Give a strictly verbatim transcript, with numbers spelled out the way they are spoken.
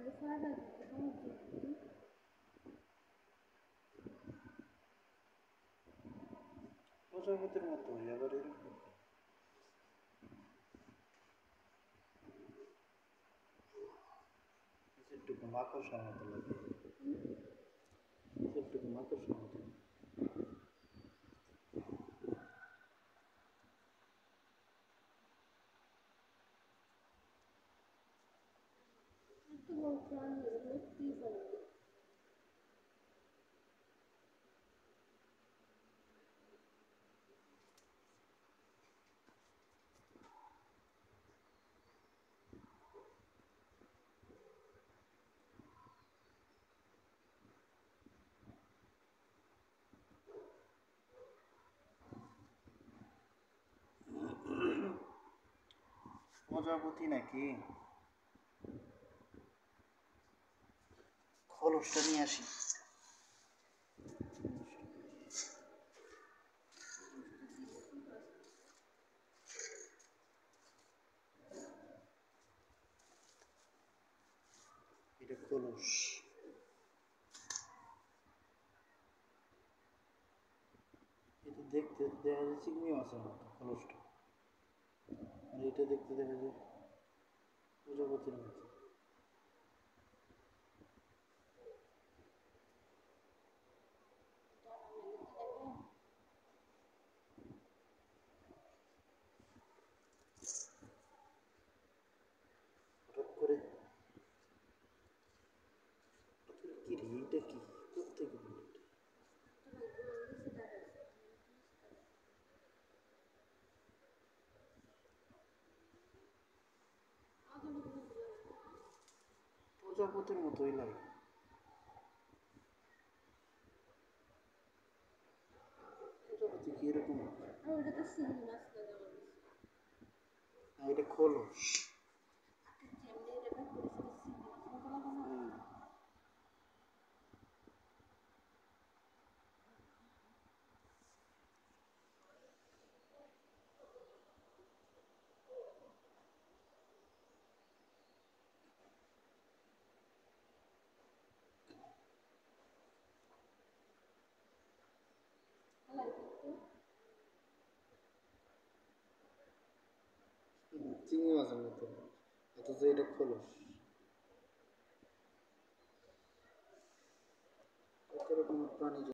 প্রজাপতির মতো আবার এরকম একটু মাকড়সার মতো লাগে, একটু মাকড়সার মতো। প্রজাপতি নাকি? খোলসটা নিয়ে আসি। এটা খোলস, এটা দেখতে দেখা যায় চিংড়ি মাছের মতো খোলসটা, আর এটা দেখতে দেখা যায় প্রজাপতির মতো। হঠাৎ করে কি রে, এইটা কি কোথেকে বলল? প্রজাপতির মতোই লাগে। প্রজাপতি কি এরকম? এটা খোলস। চিংড়ি মাছের মতো, অথচ এটা খোলস। কত রকমের প্রাণী।